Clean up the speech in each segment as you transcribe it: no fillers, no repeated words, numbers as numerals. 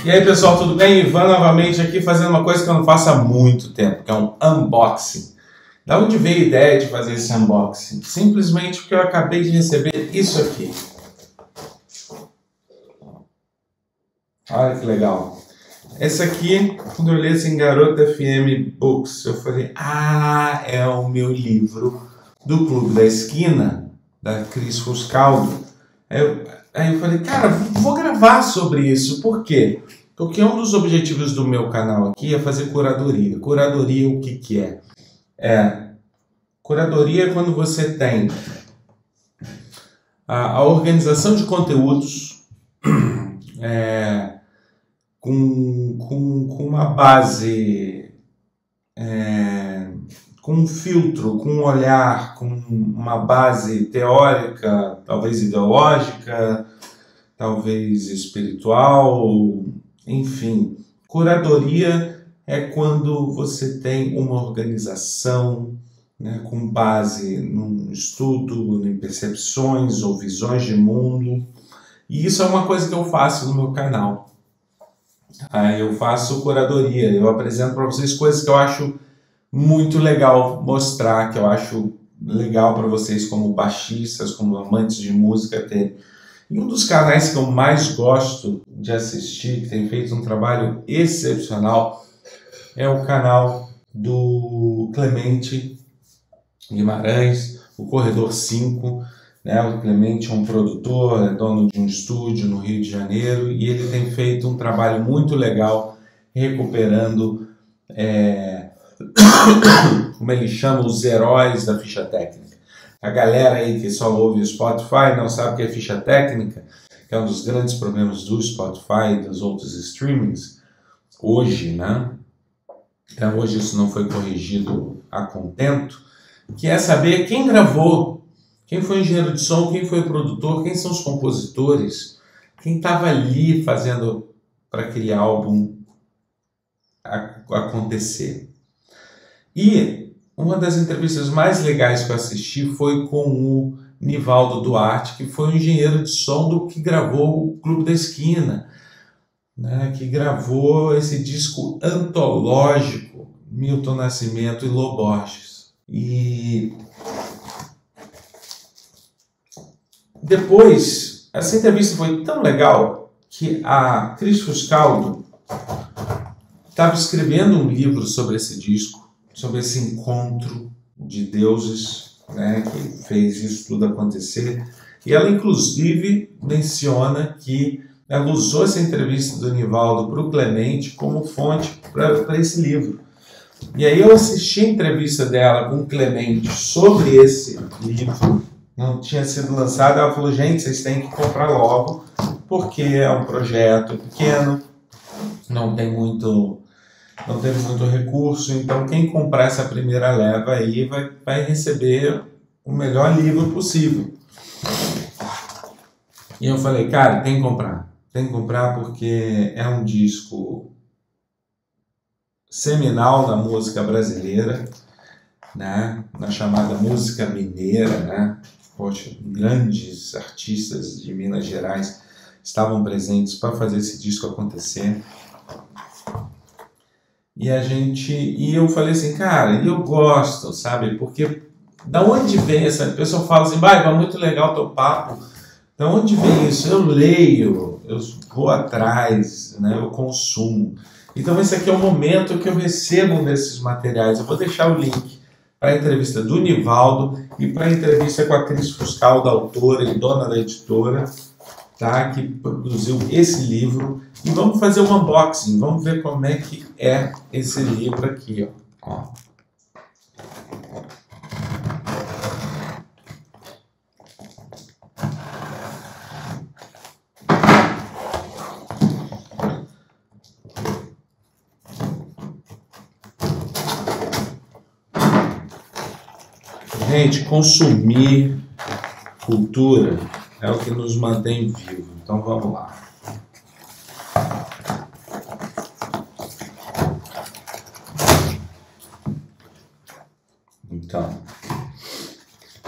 E aí pessoal, tudo bem? Ivan novamente aqui fazendo uma coisa que eu não faço há muito tempo, que é um unboxing. Da onde veio a ideia de fazer esse unboxing? Simplesmente porque eu acabei de receber isso aqui. Olha que legal. Esse aqui, quando eu li assim, Garota FM Books, eu falei, é o meu livro do Clube da Esquina, da Cris Fuscaldo. Aí eu falei, cara, vou gravar sobre isso. Por quê? Porque um dos objetivos do meu canal aqui é fazer curadoria. Curadoria, o que é? Curadoria é quando você tem a organização de conteúdos com uma base, com um filtro, com um olhar, com uma base teórica, talvez ideológica, talvez espiritual, enfim. Curadoria é quando você tem uma organização, né, com base num estudo, em percepções ou visões de mundo. E isso é uma coisa que eu faço no meu canal. Eu faço curadoria, eu apresento para vocês coisas que eu acho muito legal mostrar, que eu acho legal para vocês como baixistas, como amantes de música terem. E um dos canais que eu mais gosto de assistir, que tem feito um trabalho excepcional, é o canal do Clemente Guimarães, o Corredor 5, né? O Clemente é um produtor, é dono de um estúdio no Rio de Janeiro, e ele tem feito um trabalho muito legal recuperando, como ele chama, os heróis da ficha técnica. A galera aí que só ouve o Spotify não sabe o que é ficha técnica, que é um dos grandes problemas do Spotify e dos outros streamings hoje, né? Até hoje isso não foi corrigido a contento, que é saber quem gravou, quem foi o engenheiro de som, quem foi o produtor, quem são os compositores, quem estava ali fazendo para aquele álbum acontecer. E uma das entrevistas mais legais que eu assisti foi com o Nivaldo Duarte, que foi o engenheiro de som do que gravou o Clube da Esquina, né, que gravou esse disco antológico, Milton Nascimento e Lô Borges. E depois, essa entrevista foi tão legal que a Cris Fuscaldo estava escrevendo um livro sobre esse disco, sobre esse encontro de deuses, né, que fez isso tudo acontecer. E ela, inclusive, menciona que ela usou essa entrevista do Nivaldo para o Clemente como fonte para esse livro. E aí eu assisti a entrevista dela com o Clemente sobre esse livro, não tinha sido lançado. Ela falou, gente, vocês têm que comprar logo, porque é um projeto pequeno, não tem muito recurso, então quem comprar essa primeira leva aí vai receber o melhor livro possível. E eu falei, cara, tem que comprar porque é um disco seminal na música brasileira, né? Na chamada música mineira, né? Poxa, grandes artistas de Minas Gerais estavam presentes para fazer esse disco acontecer. E eu falei assim, cara, eu gosto, sabe? Porque da onde vem essa... A pessoa fala assim, vai muito legal o teu papo. Da onde vem isso? Eu leio, eu vou atrás, né? Eu consumo. Então esse aqui é o momento que eu recebo desses materiais. Eu vou deixar o link para a entrevista do Nivaldo e para a entrevista com a Cris Fuscaldo, autora e dona da editora, tá? Que produziu esse livro. E vamos fazer um unboxing, vamos ver como é que é esse livro aqui, ó. Gente, consumir cultura é o que nos mantém vivos. Então vamos lá. Então,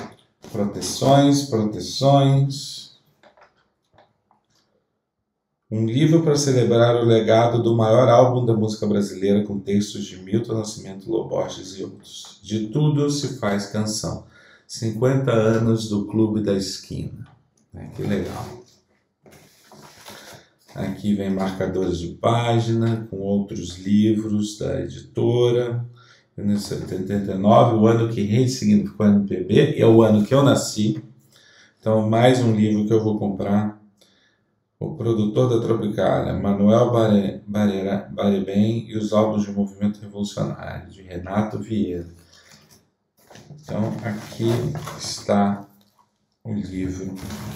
proteções. Um livro para celebrar o legado do maior álbum da música brasileira, com textos de Milton Nascimento, Lô Borges e outros. De tudo se faz canção. 50 anos do Clube da Esquina. Que legal. Aqui vem marcadores de página com outros livros da editora. 1979, o ano que ressignificou a MPB, é o ano que eu nasci. Então, mais um livro que eu vou comprar. O Produtor da Tropicália, Manuel Barebem e os álbuns de movimento revolucionário, de Renato Vieira. Então, aqui está o livro.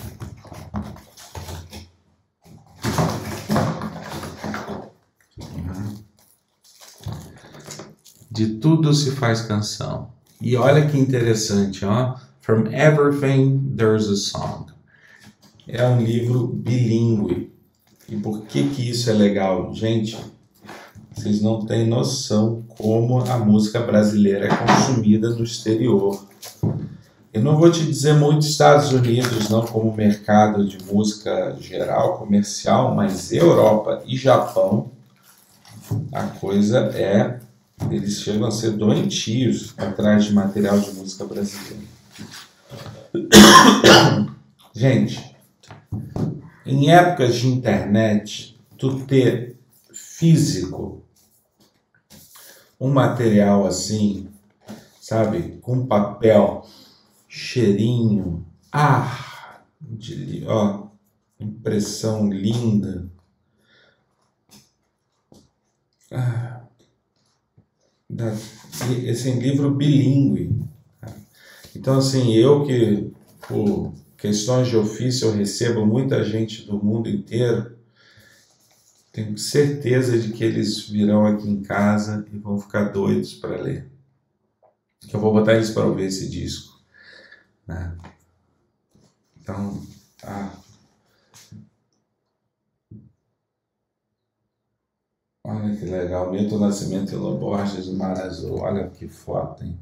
De tudo se faz canção. E olha que interessante, ó. From Everything There's a Song. É um livro bilíngue. E por que isso é legal? Gente, vocês não têm noção como a música brasileira é consumida no exterior. Eu não vou te dizer muito Estados Unidos, não como mercado de música geral, comercial, mas Europa e Japão, a coisa é... Eles chegam a ser doentios atrás de material de música brasileira. Gente, em épocas de internet, tu ter físico um material assim, sabe, com papel, cheirinho, impressão linda, esse livro bilíngue. Então, assim, eu que, por questões de ofício, eu recebo muita gente do mundo inteiro, tenho certeza de que eles virão aqui em casa e vão ficar doidos para ler. Que eu vou botar eles para ouvir esse disco, né? Então, olha que legal, Milton Nascimento e Lô Borges, o Mar Azul, olha que foto, hein?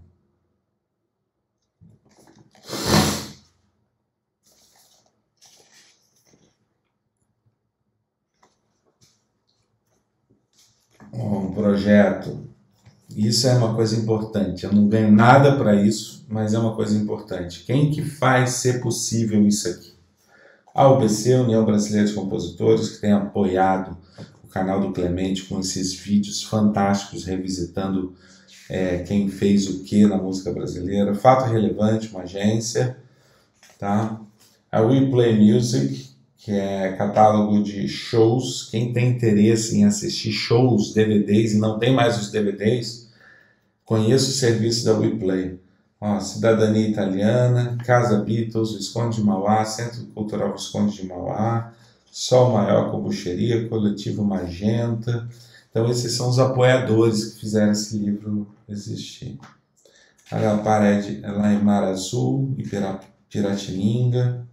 Um projeto, isso é uma coisa importante, eu não ganho nada para isso, mas é uma coisa importante. Quem que faz ser possível isso aqui? A UBC, União Brasileira de Compositores, que tem apoiado o canal do Clemente com esses vídeos fantásticos, revisitando quem fez o que na música brasileira. Fato Relevante, uma agência, tá? A We Play Music, que é catálogo de shows. Quem tem interesse em assistir shows, DVDs, e não tem mais os DVDs, conheça o serviço da We Play. Cidadania Italiana, Casa Beatles, Visconde de Mauá, Centro Cultural Visconde de Mauá, Sol Maior Combucheria, Coletivo Magenta. Então, esses são os apoiadores que fizeram esse livro existir. A parede é lá em Mar Azul, em Piratininga.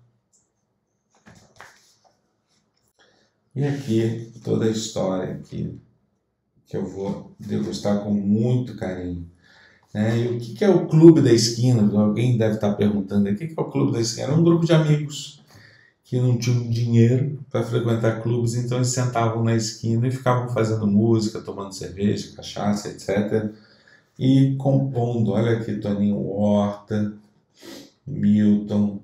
E aqui, toda a história aqui, que eu vou degustar com muito carinho. E o que é o Clube da Esquina? Alguém deve estar perguntando. O que é o Clube da Esquina? Era um grupo de amigos que não tinham dinheiro para frequentar clubes, então eles sentavam na esquina e ficavam fazendo música, tomando cerveja, cachaça, etc. E compondo. Olha aqui, Toninho Horta, Milton.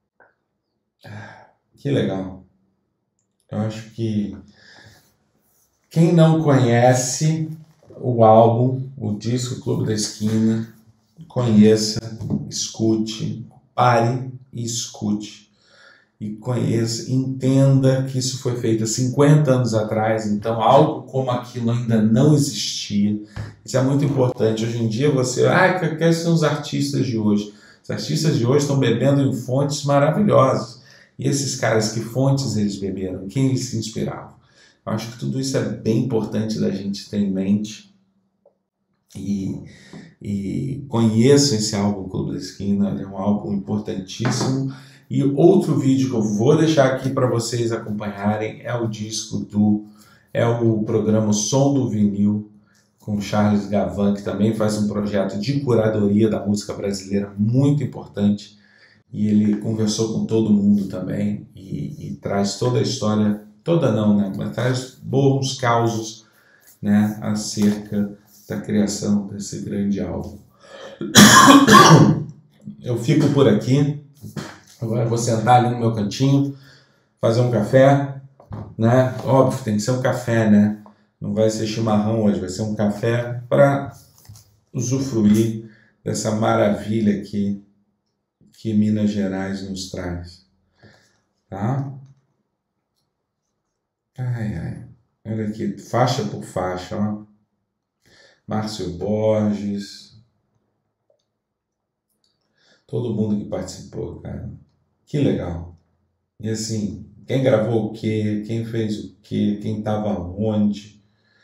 Que legal. Eu acho que quem não conhece o álbum, o disco Clube da Esquina, conheça, escute, pare e escute. E conheça, entenda que isso foi feito há 50 anos atrás, então algo como aquilo ainda não existia. Isso é muito importante. Hoje em dia você, quais são os artistas de hoje? Os artistas de hoje estão bebendo em fontes maravilhosas. E esses caras, que fontes eles beberam? Quem eles se inspiravam? Eu acho que tudo isso é bem importante da gente ter em mente. E conheçam esse álbum Clube da Esquina, é um álbum importantíssimo. E outro vídeo que eu vou deixar aqui para vocês acompanharem é o o programa Som do Vinil, com Charles Gavan, que também faz um projeto de curadoria da música brasileira muito importante. E ele conversou com todo mundo também e traz toda a história toda não, né? Mas traz bons causos, né, acerca da criação desse grande álbum. Eu fico por aqui. Agora eu vou sentar ali no meu cantinho, fazer um café, né? Óbvio, tem que ser um café, né? Não vai ser chimarrão hoje, vai ser um café para usufruir dessa maravilha aqui que Minas Gerais nos traz, tá? Ai, ai. Olha aqui, faixa por faixa, ó. Márcio Borges, todo mundo que participou, cara. Que legal. E assim, quem gravou o quê, quem fez o quê, quem estava onde.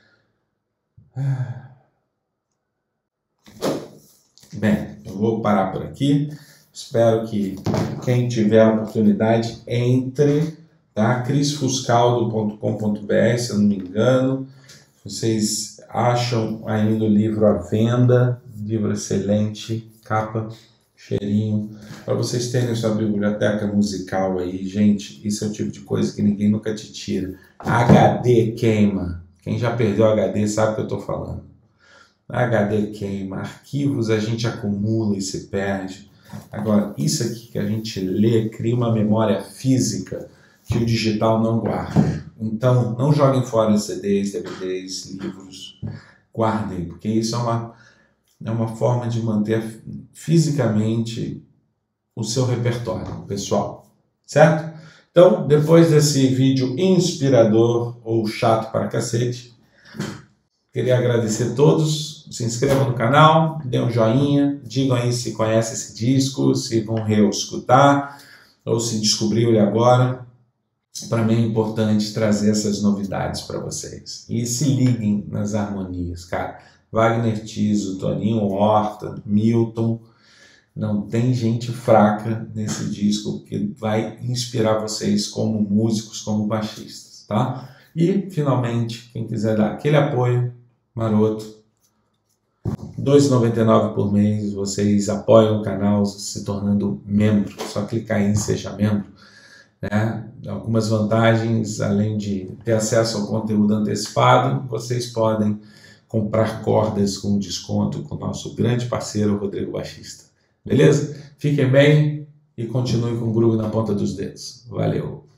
Bem, eu vou parar por aqui. Espero que quem tiver a oportunidade entre, tá? crisfuscaldo.com.br, se eu não me engano. Vocês acham ainda o livro à venda, livro excelente, capa, cheirinho, para vocês terem sua biblioteca musical aí. Gente, isso é o tipo de coisa que ninguém nunca te tira. HD queima. Quem já perdeu HD sabe o que eu estou falando. HD queima, arquivos a gente acumula e se perde. Agora, isso aqui que a gente lê cria uma memória física que o digital não guarda. Então, não joguem fora CDs, DVDs, livros, guardem, porque isso é uma forma de manter fisicamente o seu repertório pessoal, certo? Então, depois desse vídeo inspirador ou chato para cacete, queria agradecer a todos. Se inscrevam no canal, dê um joinha, digam aí se conhecem esse disco, se vão reescutar ou se descobriu ele agora. Para mim é importante trazer essas novidades para vocês. E se liguem nas harmonias, cara. Wagner Tiso, Toninho Horta, Milton, não tem gente fraca nesse disco que vai inspirar vocês como músicos, como baixistas, tá? E, finalmente, quem quiser dar aquele apoio maroto, R$ 2,99 por mês, vocês apoiam o canal se tornando membro. Só clicar em Seja Membro, né? Algumas vantagens, além de ter acesso ao conteúdo antecipado, vocês podem comprar cordas com desconto com o nosso grande parceiro Rodrigo Baixista. Beleza? Fiquem bem e continuem com o groove na ponta dos dedos. Valeu!